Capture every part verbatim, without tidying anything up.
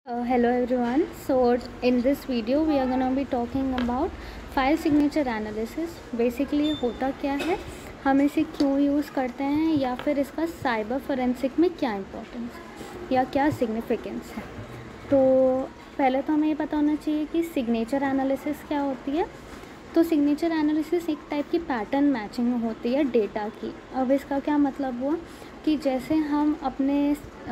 Uh, hello everyone. So in this video we are going to be talking about file signature analysis. Basically होता क्या है, हम इसे क्यों यूज़ करते हैं, या फिर इसका साइबर फोरेंसिक में क्या इम्पोर्टेंस है या क्या सिग्निफिकेंस है। तो पहले तो हमें ये पता होना चाहिए कि सिग्नेचर एनालिसिस क्या होती है। तो सिग्नेचर एनालिसिस एक टाइप की पैटर्न मैचिंग होती है डेटा की। अब इसका क्या मतलब हुआ कि जैसे हम अपने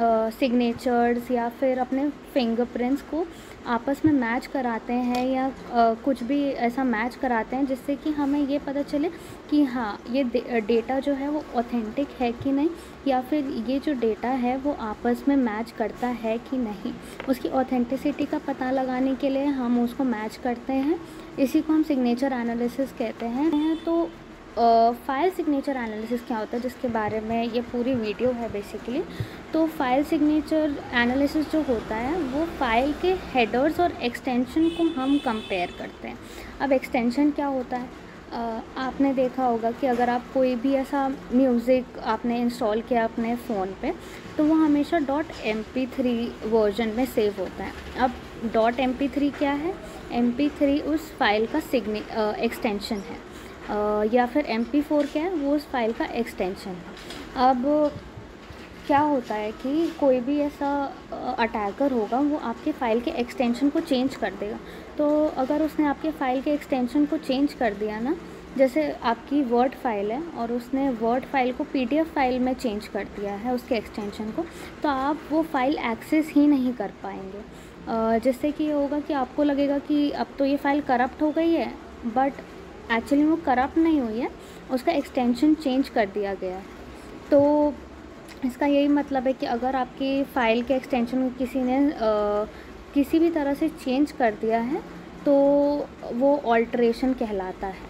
सिग्नेचर्स या फिर अपने फिंगरप्रिंट्स को आपस में मैच कराते हैं या आ, कुछ भी ऐसा मैच कराते हैं जिससे कि हमें ये पता चले कि हाँ ये डेटा जो है वो ऑथेंटिक है कि नहीं, या फिर ये जो डेटा है वो आपस में मैच करता है कि नहीं। उसकी ऑथेंटिसिटी का पता लगाने के लिए हम उसको मैच करते हैं। इसी को हम सिग्नेचर एनालिसिस कहते हैं। तो फाइल सिग्नेचर एनालिसिस क्या होता है, जिसके बारे में ये पूरी वीडियो है बेसिकली। तो फाइल सिग्नेचर एनालिसिस जो होता है वो फाइल के हेडर्स और एक्सटेंशन को हम कंपेयर करते हैं। अब एक्सटेंशन क्या होता है, uh, आपने देखा होगा कि अगर आप कोई भी ऐसा म्यूज़िक आपने इंस्टॉल किया अपने फ़ोन पे, तो वो हमेशा dot M P three version में सेव होता है। अब डॉट एम पी थ्री क्या है, एम पी थ्री उस फाइल का सिग्ने एक्सटेंशन है, Uh, या फिर एम पी फोर क्या है, वो उस फाइल का एक्सटेंशन है। अब क्या होता है कि कोई भी ऐसा अटैकर होगा वो आपके फ़ाइल के एक्सटेंशन को चेंज कर देगा। तो अगर उसने आपके फ़ाइल के एक्सटेंशन को चेंज कर दिया ना, जैसे आपकी वर्ड फाइल है और उसने वर्ड फाइल को पी डी एफ फाइल में चेंज कर दिया है उसके एक्सटेंशन को, तो आप वो फ़ाइल एक्सेस ही नहीं कर पाएंगे। जिससे कि ये होगा कि आपको लगेगा कि अब तो ये फ़ाइल करप्ट हो गई है, बट एक्चुअली वो करप्ट नहीं हुई है, उसका एक्सटेंशन चेंज कर दिया गया है। तो इसका यही मतलब है कि अगर आपकी फ़ाइल के एक्सटेंशन को किसी ने आ, किसी भी तरह से चेंज कर दिया है तो वो ऑल्ट्रेशन कहलाता है।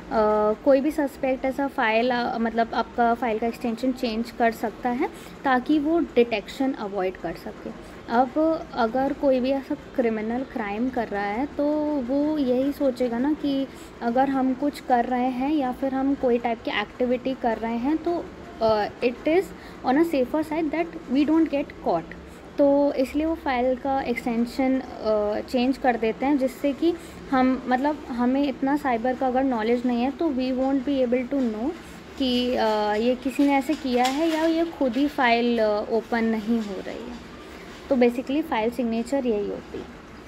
Uh, कोई भी सस्पेक्ट ऐसा फ़ाइल uh, मतलब आपका फ़ाइल का एक्सटेंशन चेंज कर सकता है ताकि वो डिटेक्शन अवॉइड कर सके। अब अगर कोई भी ऐसा क्रिमिनल क्राइम कर रहा है तो वो यही सोचेगा ना कि अगर हम कुछ कर रहे हैं या फिर हम कोई टाइप की एक्टिविटी कर रहे हैं तो it is on a safer side that we don't get caught. तो इसलिए वो फाइल का एक्सटेंशन चेंज कर देते हैं, जिससे कि हम मतलब हमें इतना साइबर का अगर नॉलेज नहीं है तो we won't be able to know कि uh, ये किसी ने ऐसे किया है या ये खुद ही फाइल ओपन uh, नहीं हो रही है। तो बेसिकली फ़ाइल सिग्नेचर यही होती है।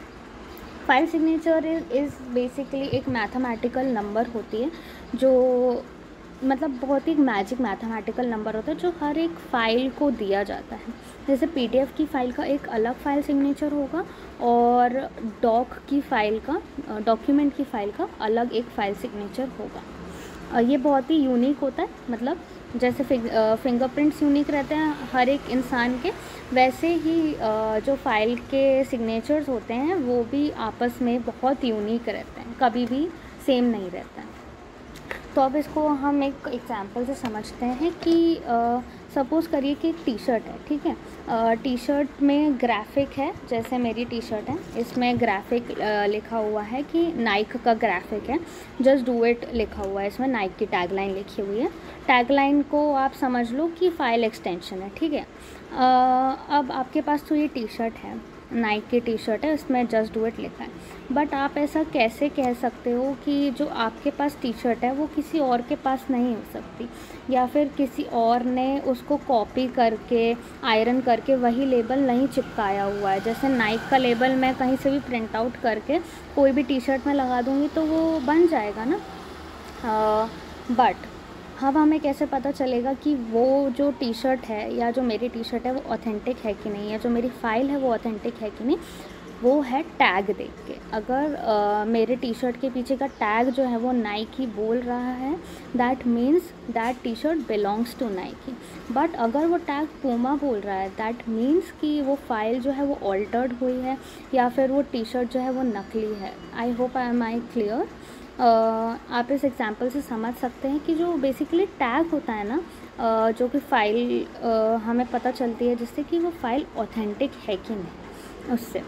फाइल सिग्नेचर इज़ बेसिकली एक मैथमेटिकल नंबर होती है जो मतलब बहुत ही मैजिक मैथमेटिकल नंबर होता है जो हर एक फ़ाइल को दिया जाता है। जैसे पीडीएफ की फ़ाइल का एक अलग फ़ाइल सिग्नेचर होगा और डॉक की फ़ाइल का डॉक्यूमेंट की फ़ाइल का अलग एक फ़ाइल सिग्नेचर होगा। ये बहुत ही यूनिक होता है, मतलब जैसे फिंगरप्रिंट्स यूनिक रहते हैं हर एक इंसान के, वैसे ही जो फ़ाइल के सिग्नेचर्स होते हैं वो भी आपस में बहुत यूनिक रहते हैं, कभी भी सेम नहीं रहता है। तो अब इसको हम एक एग्जांपल से समझते हैं कि सपोज़ करिए कि एक टी शर्ट है, ठीक है। टी शर्ट में ग्राफिक है, जैसे मेरी टी शर्ट है, इसमें ग्राफिक लिखा हुआ है कि नाइक का ग्राफिक है, जस्ट डू इट लिखा हुआ है, इसमें नाइक की टैगलाइन लिखी हुई है। टैगलाइन को आप समझ लो कि फ़ाइल एक्सटेंशन है, ठीक है। अब आपके पास तो ये टी शर्ट है, नाइक की टी शर्ट है, उसमें जस्ट डू इट लिखा है, बट आप ऐसा कैसे कह सकते हो कि जो आपके पास टी शर्ट है वो किसी और के पास नहीं हो सकती, या फिर किसी और ने उसको कॉपी करके आयरन करके वही लेबल नहीं चिपकाया हुआ है। जैसे नाइक का लेबल मैं कहीं से भी प्रिंट आउट करके कोई भी टी शर्ट में लगा दूँगी तो वो बन जाएगा ना। बट अब हमें कैसे पता चलेगा कि वो जो टी शर्ट है या जो मेरी टी शर्ट है वो ऑथेंटिक है कि नहीं, या जो मेरी फ़ाइल है वो ऑथेंटिक है कि नहीं? वो है टैग देख के। अगर uh, मेरे टी शर्ट के पीछे का टैग जो है वो नाइकी बोल रहा है, that means that T shirt belongs to Nike. But अगर वो टैग पूमा बोल रहा है, दैट मीन्स कि वो फ़ाइल जो है वो ऑल्टर्ड हुई है या फिर वो टी शर्ट जो है वो नकली है। I hope I am I clear. Uh, आप इस एग्जांपल से समझ सकते हैं कि जो बेसिकली टैग होता है ना, uh, जो कि फ़ाइल uh, हमें पता चलती है जिससे कि वो फ़ाइल ऑथेंटिक है कि नहीं उससे।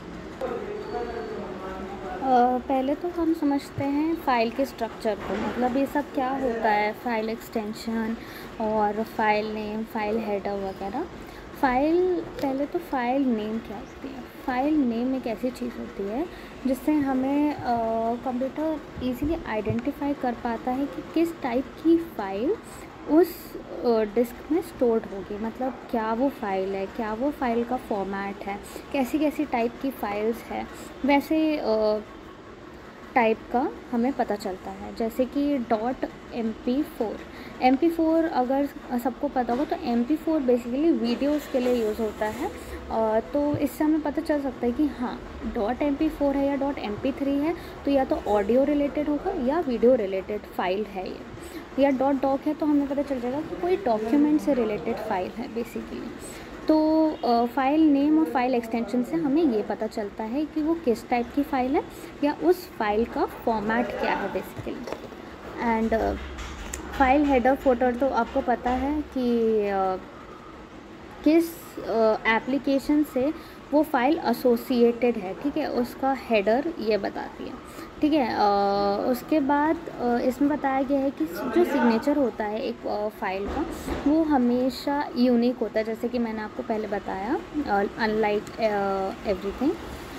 uh, पहले तो हम समझते हैं फ़ाइल के स्ट्रक्चर को, मतलब ये सब क्या होता है, फ़ाइल एक्सटेंशन और फाइल नेम, फाइल हेडर वगैरह। फ़ाइल पहले तो फ़ाइल नेम क्या होती है, फ़ाइल नेम एक ऐसी चीज़ होती है जिससे हमें कंप्यूटर इजीली आइडेंटिफाई कर पाता है कि किस टाइप की फ़ाइल उस डिस्क में स्टोर्ड होगी, मतलब क्या वो फ़ाइल है, क्या वो फ़ाइल का फॉर्मेट है, कैसी कैसी टाइप की फ़ाइल्स है, वैसे टाइप का हमें पता चलता है। जैसे कि dot M P four M P four अगर सबको पता होगा तो M P four basically videos के लिए यूज़ होता है। तो इससे हमें पता चल सकता है कि हाँ डॉट एम पी फोर है या डॉट एम पी थ्री है, तो या तो ऑडियो रिलेटेड होगा या वीडियो रिलेटेड फ़ाइल है ये, या डॉट डॉक है तो हमें पता चल जाएगा कि कोई डॉक्यूमेंट से रिलेटेड फ़ाइल है बेसिकली। तो फ़ाइल नेम और फाइल एक्सटेंशन से हमें ये पता चलता है कि वो किस टाइप की फ़ाइल है या उस फाइल का फॉर्मेट क्या है basically. And file header folder तो आपको पता है कि uh, किस एप्लीकेशन uh, से वो फाइल एसोसिएटेड है, ठीक है, उसका हेडर ये बताती है, ठीक है। uh, उसके बाद uh, इसमें बताया गया है कि जो सिग्नेचर होता है एक फ़ाइल uh, का वो हमेशा यूनिक होता है, जैसे कि मैंने आपको पहले बताया, अनलाइक एवरीथिंग।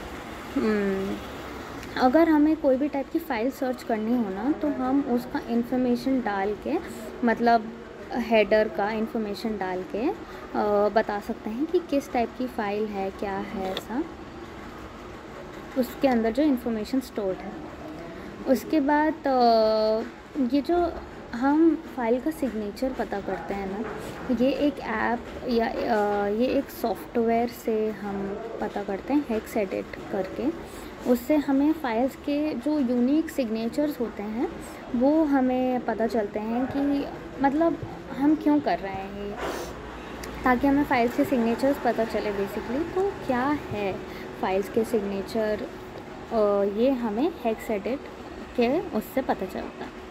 अगर हमें कोई भी टाइप की फ़ाइल सर्च करनी हो ना तो हम उसका इन्फॉर्मेशन डाल के, मतलब हेडर का इंफॉर्मेशन डाल के आ, बता सकते हैं कि किस टाइप की फ़ाइल है, क्या है, ऐसा उसके अंदर जो इंफॉर्मेशन स्टोर्ड है। उसके बाद आ, ये जो हम फाइल का सिग्नेचर पता करते हैं ना, ये एक ऐप या आ, ये एक सॉफ्टवेयर से हम पता करते हैं, हेक्स एडिट करके। उससे हमें फाइल्स के जो यूनिक सिग्नेचर्स होते हैं वो हमें पता चलते हैं कि मतलब हम क्यों कर रहे हैं ये, ताकि हमें फाइल्स के सिग्नेचर्स पता चले बेसिकली। तो क्या है फाइल्स के सिग्नेचर, ये हमें हेक्स एडिट के उससे पता चलता है।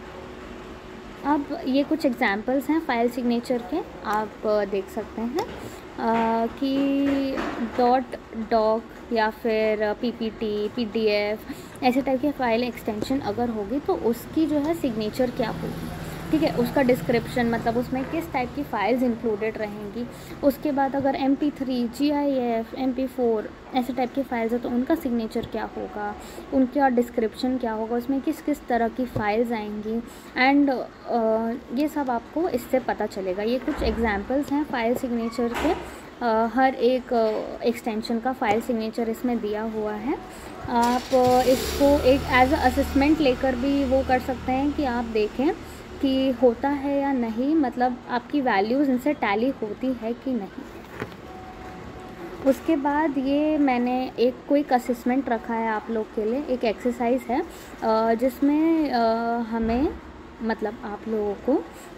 अब ये कुछ एग्जांपल्स हैं फाइल सिग्नेचर के, आप देख सकते हैं आ, कि डॉट डॉक या फिर पीपीटी, पीडीएफ ऐसे टाइप के फाइल एक्सटेंशन अगर होगी तो उसकी जो है सिग्नेचर क्या होगी, ठीक है, उसका डिस्क्रिप्शन, मतलब उसमें किस टाइप की फ़ाइल्स इंक्लूडेड रहेंगी। उसके बाद अगर M P three, G I F, M P four ऐसे टाइप की फ़ाइल्स है तो उनका सिग्नेचर क्या होगा, उनका डिस्क्रिप्शन क्या होगा, उसमें किस किस तरह की फ़ाइल्स आएंगी, एंड uh, ये सब आपको इससे पता चलेगा। ये कुछ एग्जांपल्स हैं फाइल सिग्नेचर के, uh, हर एक एक्सटेंशन uh, का फाइल सिग्नेचर इसमें दिया हुआ है। आप uh, इसको एक एज अ असेसमेंट लेकर भी वो कर सकते हैं कि आप देखें कि होता है या नहीं, मतलब आपकी वैल्यूज़ इनसे टैली होती है कि नहीं। उसके बाद ये मैंने एक क्विक असेसमेंट रखा है आप लोग के लिए, एक एक्सरसाइज है जिसमें हमें, मतलब आप लोगों को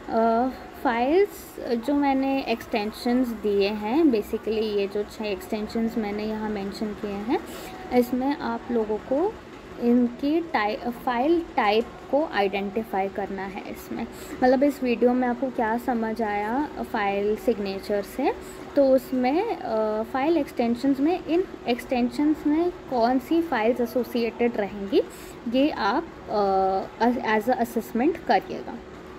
फाइल्स जो मैंने एक्सटेंशंस दिए हैं, बेसिकली ये जो छह एक्सटेंशंस मैंने यहाँ मेंशन किए हैं, इसमें आप लोगों को इनकी टाइप फाइल टाइप को आइडेंटिफाई करना है। इसमें मतलब इस वीडियो में आपको क्या समझ आया फाइल सिग्नेचर से, तो उसमें फ़ाइल एक्सटेंशंस में इन एक्सटेंशंस में कौन सी फाइल्स एसोसिएटेड रहेंगी ये आप एज अ असेसमेंट करिएगा।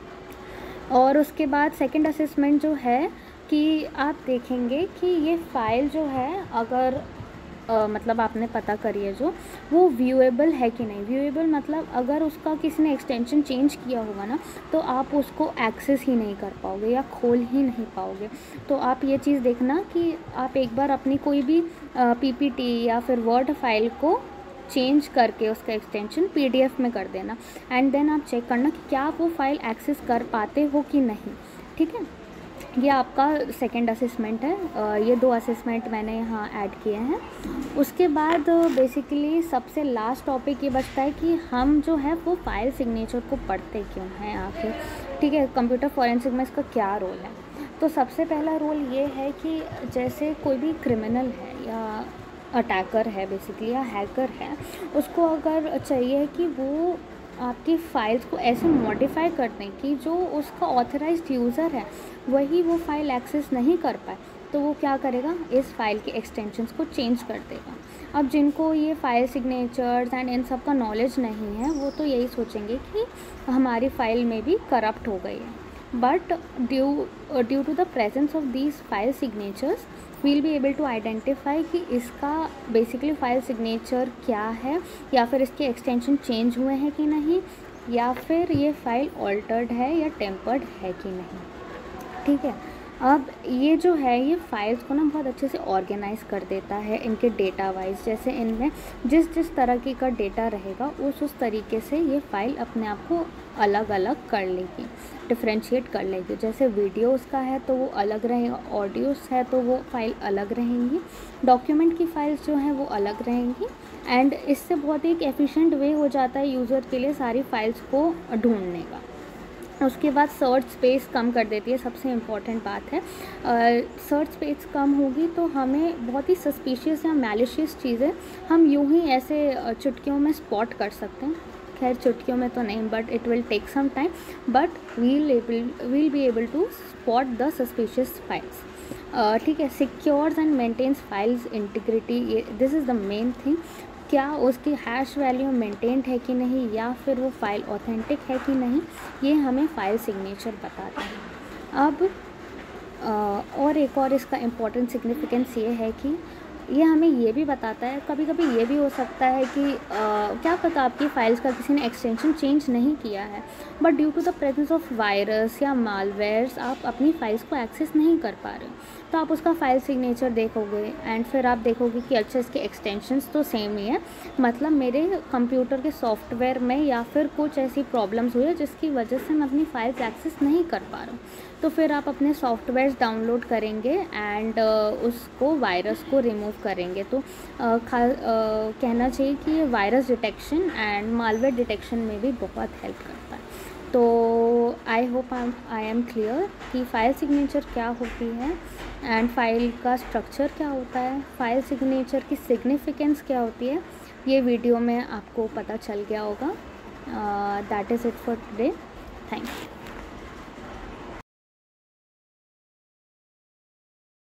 और उसके बाद सेकंड असेसमेंट जो है कि आप देखेंगे कि ये फ़ाइल जो है अगर Uh, मतलब आपने पता करी है जो वो व्यूएबल है कि नहीं। व्यूएबल मतलब अगर उसका किसी ने एक्सटेंशन चेंज किया होगा ना तो आप उसको एक्सेस ही नहीं कर पाओगे या खोल ही नहीं पाओगे। तो आप ये चीज़ देखना कि आप एक बार अपनी कोई भी पीपीटी या फिर वर्ड फाइल को चेंज करके उसका एक्सटेंशन पीडीएफ में कर देना, एंड देन आप चेक करना कि क्या आप वो फाइल एक्सेस कर पाते हो कि नहीं, ठीक है। ये आपका सेकंड असेसमेंट है। ये दो असेसमेंट मैंने यहाँ ऐड किए हैं। उसके बाद बेसिकली सबसे लास्ट टॉपिक ये बचता है कि हम जो है वो फाइल सिग्नेचर को पढ़ते क्यों हैं आखिर, ठीक है, कंप्यूटर फॉरेंसिक में इसका क्या रोल है। तो सबसे पहला रोल ये है कि जैसे कोई भी क्रिमिनल है या अटैकर है बेसिकली या हैकर है, उसको अगर चाहिए कि वो आपकी फ़ाइल्स को ऐसे मॉडिफाई कर दें कि जो उसका ऑथराइज्ड यूज़र है वही वो फ़ाइल एक्सेस नहीं कर पाए, तो वो क्या करेगा, इस फाइल के एक्सटेंशंस को चेंज कर देगा। अब जिनको ये फाइल सिग्नेचर्स एंड इन सब का नॉलेज नहीं है वो तो यही सोचेंगे कि हमारी फ़ाइल में भी करप्ट हो गई है, but due due to the presence of these file signatures we'll be able to identify कि इसका बेसिकली फ़ाइल सिग्नेचर क्या है, या फिर इसके एक्सटेंशन चेंज हुए हैं कि नहीं, या फिर ये फ़ाइल ऑल्टर्ड है या टेम्पर्ड है कि नहीं। ठीक है, अब ये जो है ये फाइल्स को ना बहुत अच्छे से ऑर्गेनाइज कर देता है इनके डेटा वाइज। जैसे इनमें जिस जिस तरह की का डेटा रहेगा उस उस तरीके से ये फ़ाइल अपने आप को अलग अलग कर लेगी, डिफ्रेंशिएट कर लेगी। जैसे वीडियोस का है तो वो अलग रहेगा, ऑडियोस है तो वो फाइल अलग रहेंगी, डॉक्यूमेंट की फाइल्स जो हैं वो अलग रहेंगी। एंड इससे बहुत ही एक एफिशिएंट वे हो जाता है यूज़र के लिए सारी फाइल्स को ढूंढने का। उसके बाद सर्च स्पेस कम कर देती है, सबसे इम्पॉर्टेंट बात है। सर्च स्पेस कम होगी तो हमें बहुत ही सस्पिशियस या मैलिशियस चीज़ें हम यूं ही ऐसे चुटकियों में स्पॉट कर सकते हैं। खैर चुटकियों में तो नहीं, but it will take some time, but we'll able we'll be able to spot the suspicious files. ठीक है, secures and maintains files integrity, ये this is the main thing. क्या उसकी हैश वैल्यू मेंटेन्ड है कि नहीं, या फिर वो फाइल ऑथेंटिक है कि नहीं, ये हमें फाइल सिग्नेचर बताता है। अब आ, और एक और इसका इम्पॉर्टेंट सिग्निफिकेंस ये है कि ये हमें ये भी बताता है, कभी कभी ये भी हो सकता है कि आ, क्या पता आपकी फ़ाइल्स का किसी ने एक्सटेंशन चेंज नहीं किया है, but due to the presence of virus या मालवेयर्स आप अपनी फ़ाइल्स को एक्सेस नहीं कर पा रहे, तो आप उसका फ़ाइल सिग्नेचर देखोगे एंड फिर आप देखोगे कि अच्छा इसके एक्सटेंशंस तो सेम ही है, मतलब मेरे कंप्यूटर के सॉफ्टवेयर में या फिर कुछ ऐसी प्रॉब्लम्स हुई है जिसकी वजह से मैं अपनी फ़ाइल्स एक्सेस नहीं कर पा रहा हूँ। तो फिर आप अपने सॉफ्टवेयर्स डाउनलोड करेंगे एंड उसको वायरस को रिमूव करेंगे। तो uh, खा uh, कहना चाहिए कि ये virus detection and malware detection में भी बहुत हेल्प करता है। तो I hope I am clear कि फ़ाइल सिग्नेचर क्या होती है एंड फाइल का स्ट्रक्चर क्या होता है, फाइल सिग्नेचर की सिग्निफिकेंस क्या होती है, ये वीडियो में आपको पता चल गया होगा। That is it for today, thank you.